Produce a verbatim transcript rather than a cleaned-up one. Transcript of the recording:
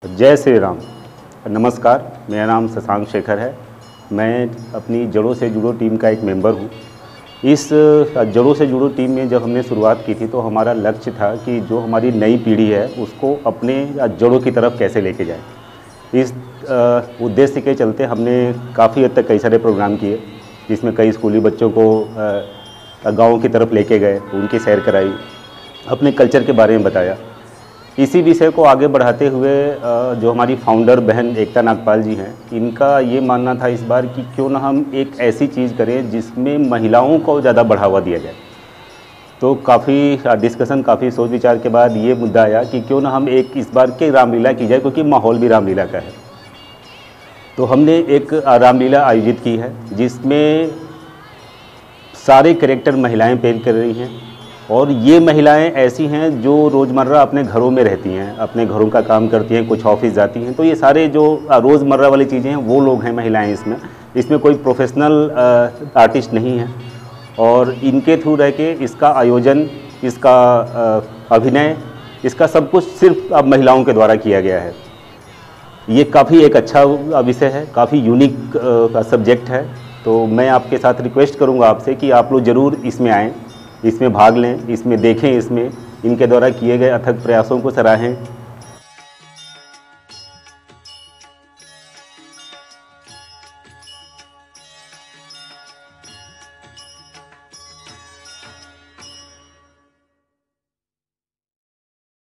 जय श्री राम। नमस्कार, मेरा नाम शशांक शेखर है। मैं अपनी जड़ों से जुड़ो टीम का एक मेंबर हूँ। इस जड़ों से जुड़ो टीम में जब हमने शुरुआत की थी तो हमारा लक्ष्य था कि जो हमारी नई पीढ़ी है उसको अपने जड़ों की तरफ कैसे लेके जाए। इस उद्देश्य के चलते हमने काफ़ी हद तक कई सारे प्रोग्राम किए, जिसमें कई स्कूली बच्चों को गाँव की तरफ लेके गए, उनकी सैर कराई, अपने कल्चर के बारे में बताया। इसी विषय को आगे बढ़ाते हुए जो हमारी फाउंडर बहन एकता नागपाल जी हैं, इनका ये मानना था इस बार कि क्यों ना हम एक ऐसी चीज़ करें जिसमें महिलाओं को ज़्यादा बढ़ावा दिया जाए। तो काफ़ी डिस्कशन, काफ़ी सोच विचार के बाद ये मुद्दा आया कि क्यों ना हम एक इस बार के रामलीला की जाए, क्योंकि माहौल भी रामलीला का है। तो हमने एक रामलीला आयोजित की है जिसमें सारे कैरेक्टर महिलाएँ प्ले कर रही हैं, और ये महिलाएं ऐसी हैं जो रोज़मर्रा अपने घरों में रहती हैं, अपने घरों का काम करती हैं, कुछ ऑफिस जाती हैं। तो ये सारे जो रोज़मर्रा वाली चीज़ें हैं वो लोग हैं महिलाएं। इसमें इसमें कोई प्रोफेशनल आर्टिस्ट नहीं है, और इनके थ्रू रह के इसका आयोजन, इसका अभिनय, इसका सब कुछ सिर्फ अब महिलाओं के द्वारा किया गया है। ये काफ़ी एक अच्छा विषय है, काफ़ी यूनिक सब्जेक्ट है। तो मैं आपके साथ रिक्वेस्ट करूँगा आपसे कि आप लोग ज़रूर इसमें आएँ, इसमें भाग लें, इसमें देखें, इसमें इनके द्वारा किए गए अथक प्रयासों को सराहें।